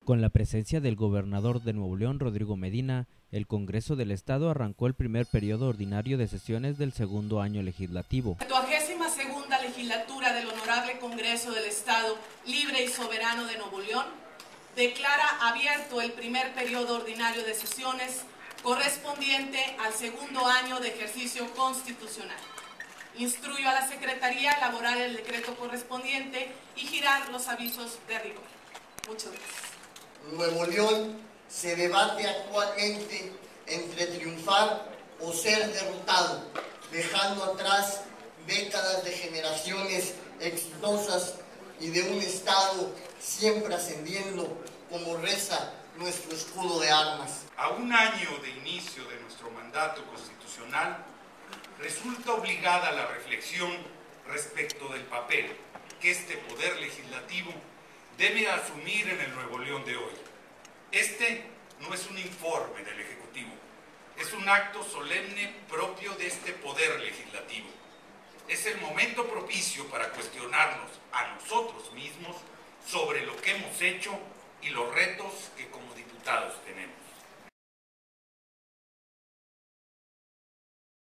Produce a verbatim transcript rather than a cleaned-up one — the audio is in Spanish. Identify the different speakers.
Speaker 1: Con la presencia del gobernador de Nuevo León, Rodrigo Medina, el Congreso del Estado arrancó el primer periodo ordinario de sesiones del segundo año legislativo.
Speaker 2: La cuadragésima segunda legislatura del Honorable Congreso del Estado Libre y Soberano de Nuevo León declara abierto el primer periodo ordinario de sesiones correspondiente al segundo año de ejercicio constitucional. Instruyo a la Secretaría a elaborar el decreto correspondiente y girar los avisos de rigor. Muchas gracias.
Speaker 3: Nuevo León se debate actualmente entre triunfar o ser derrotado, dejando atrás décadas de generaciones exitosas y de un Estado siempre ascendiendo, como reza nuestro escudo de armas.
Speaker 4: A un año de inicio de nuestro mandato constitucional, resulta obligada la reflexión respecto del papel que este poder legislativo debe asumir en el Nuevo León de hoy. Este no es un informe del Ejecutivo, es un acto solemne propio de este poder legislativo. Es el momento propicio para cuestionarnos a nosotros mismos sobre lo que hemos hecho y los retos que como diputados tenemos.